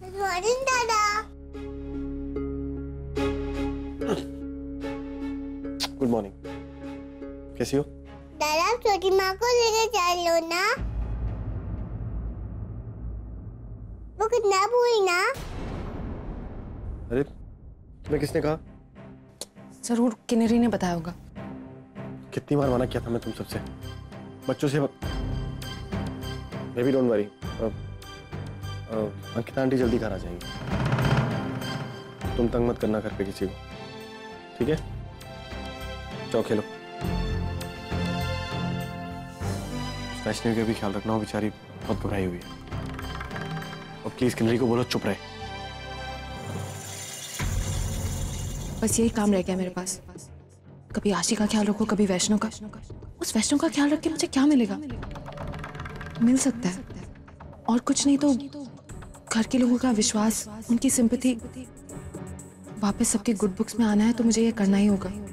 Good morning दादा। Good morning. कैसी हो? दादा छोटी माँ को लेके चलो ना, वो कितना बुरी ना। अरे तुम्हें किसने कहा? जरूर किन्नरी ने बताया होगा। कितनी बार मना किया था मैं तुम सबसे, बच्चों से। Baby don't worry, Ankita aunty जल्दी घर आ जाएंगी। तुम तंग मत करना घर पे किसी को, ठीक है? जाओ खेलो। वैष्णवी का भी ख्याल रखना, हो बेचारी बहुत घबराई हुई है। और प्लीज किन्नरी को बोलो चुप रहे। बस यही काम रह गया मेरे पास। कभी आशी का ख्याल रखो, कभी वैष्णव का। उस वैष्णव का ख्याल रख के मुझे क्या मिलेगा? मिल सकता है और कुछ नहीं तो घर के लोगों का विश्वास, उनकी सिंपैथी। वापस सबके गुड बुक्स में आना है तो मुझे ये करना ही होगा।